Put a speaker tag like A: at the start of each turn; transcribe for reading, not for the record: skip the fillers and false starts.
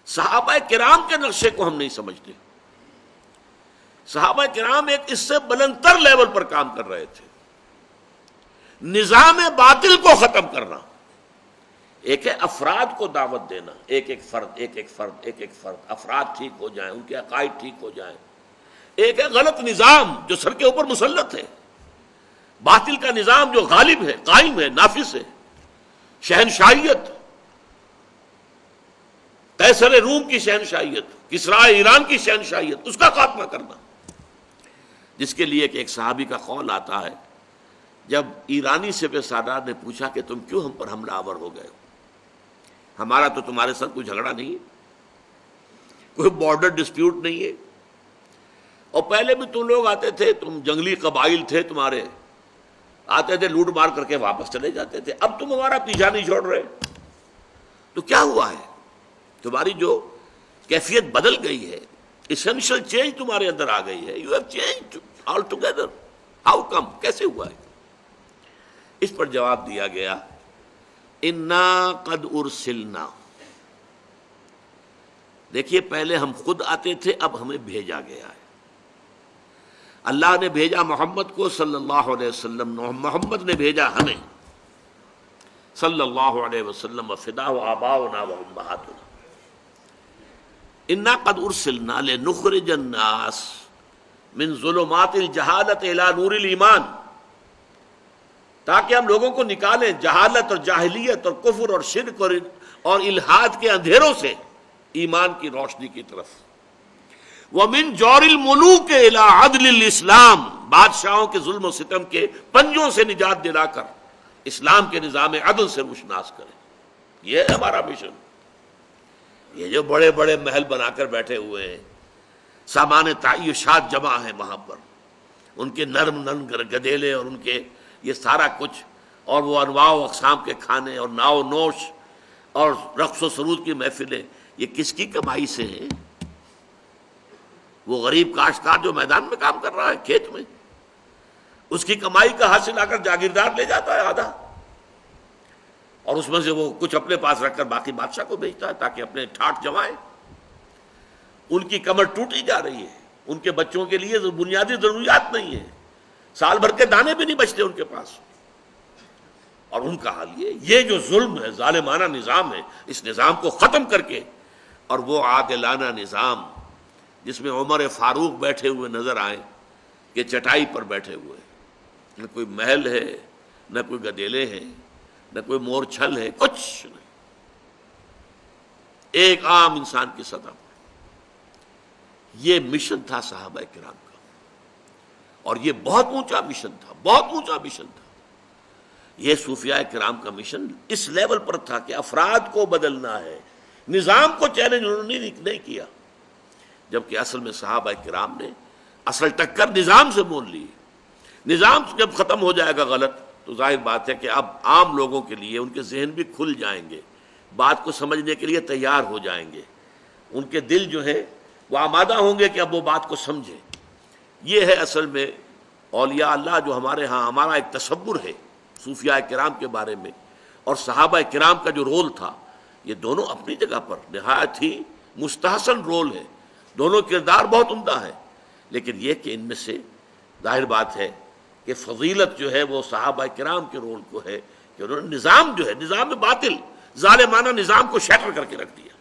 A: صحابہ کرام کے نقشے کو ہم نہیں سمجھتے. صحابہ کرام ایک اس سے بلندتر لیول پر کام کر رہے تھے. نظام باطل کو ختم کرنا. ایک ہے افراد کو دعوت دینا، ایک ایک فرد افراد ٹھیک ہو جائیں، ان کے عقائد ٹھیک ہو جائیں. ایک ہے غلط نظام جو سر کے اوپر مسلط ہے، باطل کا نظام جو غالب ہے، قائم ہے، نافذ ہے. شہنشاہیت، قیصر روم کی شہنشاہیت، کسرا ایران کی شہنشاہیت، اس کا خاتمہ کرنا. جس کے لیے کہ ایک صحابی کا قول آتا ہے، جب ایرانی سپہ سالار نے پوچھا کہ تم کیوں ہم پر حملہ آور ہو گئے ہو؟ ہمارا تو تمہارے ساتھ کوئی جھگڑا نہیں ہے، کوئی بارڈر ڈسپیوٹ نہیں ہے، اور پہلے بھی تم لوگ آتے تھے، تم جنگلی قبائل تھے، تمہارے آتے تھے لوٹ مار کر کے واپس چلے جاتے تھے، اب تم ہمارا پیچھا نہیں چھوڑ رہے، تو کیا ہوا ہے؟ تمہاری جو کیفیت بدل گئی ہے، ایسنشل چینج تمہارے اندر آ گئی ہے. You have changed altogether. How come? کیسے ہوا ہے؟ اس پر جواب دیا گیا، انا قد ارسلنا. دیکھیے پہلے ہم خود آتے تھے، اب ہمیں بھیجا گیا ہے. اللہ نے بھیجا محمد کو صلی اللہ علیہ وسلم، محمد نے بھیجا ہمیں صلی اللہ علیہ وسلم. وفداء آباؤنا وامہاتنا. انا قد ارسلنا لنخرج الناس من ظلمات الجہالت الى نور الایمان. تاکہ ہم لوگوں کو نکالیں جہالت اور جاہلیت اور کفر اور شرک اور الحاد کے اندھیروں سے ایمان کی روشنی کی طرف. وَمِن جَوْرِ الْمُلُوكِ إِلَىٰ عَدْلِ الْإِسْلَامِ. بادشاہوں کے ظلم و ستم کے پنجوں سے نجات دلا کر اسلام کے نظام عدل سے روشناس کریں. یہ ہے ہمارا مشن. یہ جو بڑے بڑے محل بنا کر بیٹھے ہوئے ہیں، سامان تعیشات جمع ہیں وہاں پر، ان کے نرم گدیلے اور ان کے یہ سارا کچھ، اور وہ انواع و اقسام کے کھانے اور ناو نوش اور رقص و سرود کی محفلیں، یہ کس کی کمائی سے ہیں؟ وہ غریب کاشتکار جو میدان میں کام کر رہا ہے کھیت میں، اس کی کمائی کا حاصل آ کر جاگیردار لے جاتا ہے آدھا، اور اس میں سے وہ کچھ اپنے پاس رکھ کر باقی بادشاہ کو بھیجتا ہے تاکہ اپنے ٹھاٹ جمائے. ان کی کمر ٹوٹی جا رہی ہے، ان کے بچوں کے لیے بنیادی ضروریات نہیں ہیں، سال بھر کے دانے بھی نہیں بچتے ان کے پاس. اور ان کا حال یہ جو ظلم ہے، ظالمانہ نظام ہے، اس نظام کو ختم کر کے، اور وہ عادلانہ نظام جس میں عمر فاروق بیٹھے ہوئے نظر آئے کہ چٹائی پر بیٹھے ہوئے، نہ کوئی محل ہے، نہ کوئی گدیلے ہیں، نہ کوئی مور چھل ہے، کچھ نہیں، ایک عام انسان کی سطح پر. یہ مشن تھا صحابہ کرام کا، اور یہ بہت اونچا مشن تھا، بہت اونچا مشن تھا. یہ صوفیاء کرام کا مشن اس لیول پر تھا کہ افراد کو بدلنا ہے، نظام کو چیلنج انہوں نے نہیں کیا. جبکہ اصل میں صحابہ کرام نے اصل ٹکر نظام سے مول لی. نظام جب ختم ہو جائے گا غلط، تو ظاہر بات ہے کہ اب عام لوگوں کے لیے ان کے ذہن بھی کھل جائیں گے، بات کو سمجھنے کے لیے تیار ہو جائیں گے، ان کے دل جو ہے وہ آمادہ ہوں گے کہ اب وہ بات کو سمجھیں. یہ ہے اصل میں اولیاء اللہ جو ہمارے ہاں ہمارا ایک تصور ہے صوفیاء کرام کے بارے میں، اور صحابہ کرام کا جو رول تھا، یہ دونوں اپنی جگہ پر نہایت ہی مستحسن رول ہے، دونوں کردار بہت عمدہ ہے. لیکن یہ کہ ان میں سے ظاہر بات ہے کہ فضیلت جو ہے وہ صحابہ کرام کے رول کو ہے کہ انہوں نے نظام جو ہے، نظام باطل ظالمانہ نظام کو شیٹر کر کے رکھ دیا.